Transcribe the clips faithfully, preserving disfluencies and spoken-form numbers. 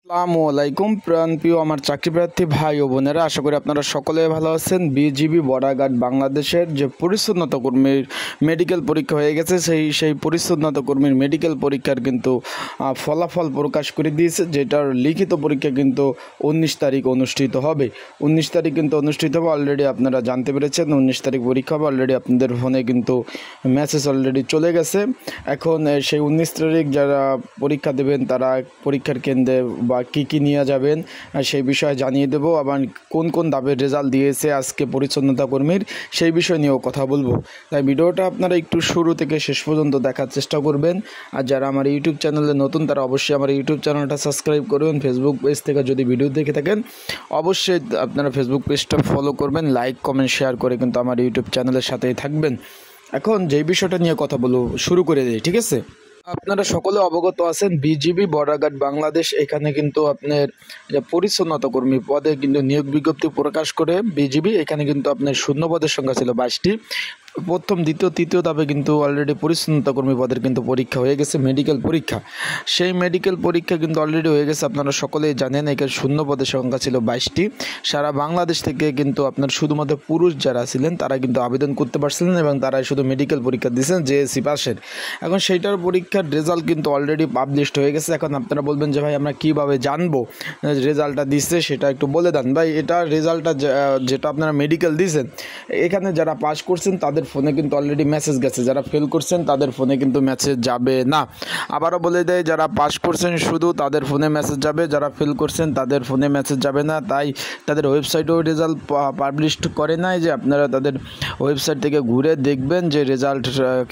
আসসালামু আলাইকুম প্রাণপ্রিয় আমার চাকরিপ্রার্থী ভাই ও বোনেরা, আশা করি আপনারা সকলে ভালো আছেন। বিজিবি বর্ডার গার্ড বাংলাদেশের যে পরিচ্ছন্নতা কর্মীর মেডিকেল পরীক্ষা হয়ে গেছে, সেই সেই পরিচ্ছন্নতা কর্মীর মেডিকেল পরীক্ষার কিন্তু ফলাফল প্রকাশ করে দিয়েছে, যেটার লিখিত পরীক্ষা কিন্তু উনিশ তারিখ অনুষ্ঠিত হবে। উনিশ তারিখ কিন্তু অনুষ্ঠিত হবে, অলরেডি আপনারা জানতে পেরেছেন উনিশ তারিখ পরীক্ষা হবে। অলরেডি আপনাদের ফোনে কিন্তু মেসেজ অলরেডি চলে গেছে। এখন সেই উনিশ তারিখ যারা পরীক্ষা দেবেন তারা পরীক্ষার কেন্দ্রে বা কী কী নিয়ে যাবেন সেই বিষয়ে জানিয়ে দেব। আবার কোন কোন ধাপের রেজাল্ট দিয়েছে আজকে পরিচ্ছন্নতা কর্মীর, সেই বিষয় নিয়েও কথা বলবো। তাই ভিডিওটা আপনারা একটু শুরু থেকে শেষ পর্যন্ত দেখার চেষ্টা করবেন। আর যারা আমার ইউটিউব চ্যানেলে নতুন তারা অবশ্যই আমার ইউটিউব চ্যানেলটা সাবস্ক্রাইব করবেন। ফেসবুক পেজ থেকে যদি ভিডিও দেখে থাকেন অবশ্যই আপনারা ফেসবুক পেজটা ফলো করবেন, লাইক কমেন্ট শেয়ার করে কিন্তু আমার ইউটিউব চ্যানেলের সাথেই থাকবেন। এখন যেই বিষয়টা নিয়ে কথা বলবো শুরু করে দিই, ঠিক আছে? আপনারা সকলে অবগত আছেন বিজিবি বর্ডার গার্ড বাংলাদেশ, এখানে কিন্তু আপনার পরিচ্ছন্নতা কর্মী পদে কিন্তু নিয়োগ বিজ্ঞপ্তি প্রকাশ করে বিজিবি। এখানে কিন্তু আপনার শূন্য পদের সংখ্যা ছিল বাইশটি। প্রথম দ্বিতীয় তৃতীয় ধাপে কিন্তু অলরেডি পরিচ্ছন্নতা কর্মী পদের কিন্তু পরীক্ষা হয়ে গেছে, মেডিকেল পরীক্ষা। সেই মেডিকেল পরীক্ষা কিন্তু অলরেডি হয়ে গেছে, আপনারা সকলেই জানেন। এখানে শূন্য পদের সংখ্যা ছিল বাইশটি। সারা বাংলাদেশ থেকে কিন্তু আপনার শুধুমাত্র পুরুষ যারা ছিলেন তারা কিন্তু আবেদন করতে পারছিলেন এবং তারা শুধু মেডিকেল পরীক্ষা দিয়েছেন জেএসসি পাশের। এখন সেইটার পরীক্ষার রেজাল্ট কিন্তু অলরেডি পাবলিশড হয়ে গেছে। এখন আপনারা বলবেন যে ভাই আমরা কীভাবে জানবো রেজাল্টটা দিচ্ছে, সেটা একটু বলে দেন। ভাই এটা রেজাল্টটা যেটা আপনারা মেডিকেল দিয়েছেন, এখানে যারা পাস করছেন তাদের ফোনে কিন্তু অলরেডি মেসেজ গেছে, যারা ফেল করছেন তাদের ফোনে কিন্তু মেসেজ যাবে না। আবারও বলে দেয়, যারা পাস করছেন শুধু তাদের ফোনে মেসেজ যাবে, যারা ফেল করছেন তাদের ফোনে মেসেজ যাবে না। তাই তাদের ওয়েবসাইটেও রেজাল্ট পাবলিশ করে নাই, যে আপনারা তাদের ওয়েবসাইট থেকে ঘুরে দেখবেন যে রেজাল্ট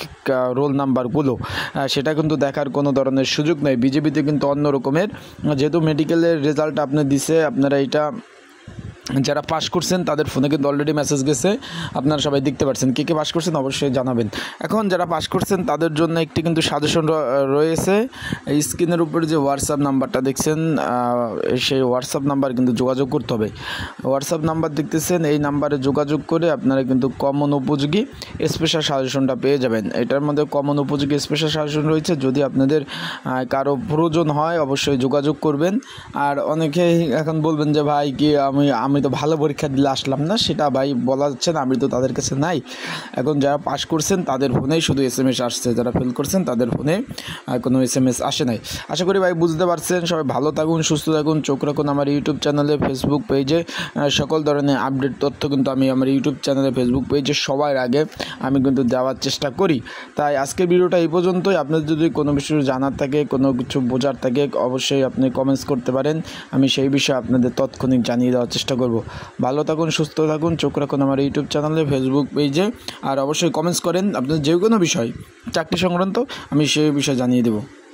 রোল নাম্বারগুলো, সেটা কিন্তু দেখার কোনো ধরনের সুযোগ নেই। বিজেপিতে কিন্তু অন্য রকমের, যেহেতু মেডিকেলের রেজাল্ট আপনি দিছে, আপনারা এটা যারা পাস করছেন তাদের ফোনে কিন্তু অলরেডি মেসেজ গেছে, আপনারা সবাই দেখতে পাচ্ছেন। কে কে পাস করছেন অবশ্যই জানাবেন। এখন যারা পাস করছেন তাদের জন্য একটি কিন্তু সাজেশন রয়েছে। স্ক্রিনের উপরে যে হোয়াটসঅ্যাপ নাম্বারটা দেখছেন, সেই হোয়াটসঅ্যাপ নাম্বার কিন্তু যোগাযোগ করতে হবে। হোয়াটসঅ্যাপ নাম্বার দেখতেছেন, এই নাম্বারে যোগাযোগ করে আপনারা কিন্তু কমন উপযোগী স্পেশাল সাজেশনটা পেয়ে যাবেন। এটার মধ্যে কমন উপযোগী স্পেশাল সাজেশন রয়েছে। যদি আপনাদের কারো প্রয়োজন হয় অবশ্যই যোগাযোগ করবেন। আর অনেকেই এখন বলবেন যে ভাই কি আমি আমি আমি তো ভালো পরীক্ষা দিলে আসলাম না, সেটা ভাই বলা যাচ্ছে না, আমি তো তাদের কাছে নাই। এখন যারা পাস করছেন তাদের ফোনেই শুধু এস এম এস আসছে, যারা ফেল করছেন তাদের ফোনে কোনো এস এম এস আসে নাই। আশা করি ভাই বুঝতে পারছেন। সবাই ভালো থাকুন, সুস্থ থাকুন, চোখ রাখুন আমার ইউটিউব চ্যানেলে, ফেসবুক পেজে। সকল ধরনের আপডেট তথ্য কিন্তু আমি আমার ইউটিউব চ্যানেলে, ফেসবুক পেজে সবার আগে আমি কিন্তু দেওয়ার চেষ্টা করি। তাই আজকের ভিডিওটা এই পর্যন্তই। আপনাদের যদি কোনো বিষয় জানার থাকে, কোনো কিছু বোঝার থাকে অবশ্যই আপনি কমেন্টস করতে পারেন, আমি সেই বিষয়ে আপনাদের তৎক্ষণিক জানিয়ে দেওয়ার চেষ্টা করব। ভালো থাকুন, সুস্থ থাকুন, চোখ রাখুন আমার ইউটিউব চ্যানেলে, ফেসবুক পেজে। আর অবশ্যই কমেন্টস করেন আপনাদের যে কোনো বিষয় চাকরি সংক্রান্ত, আমি সেই বিষয়ে জানিয়ে দেবো।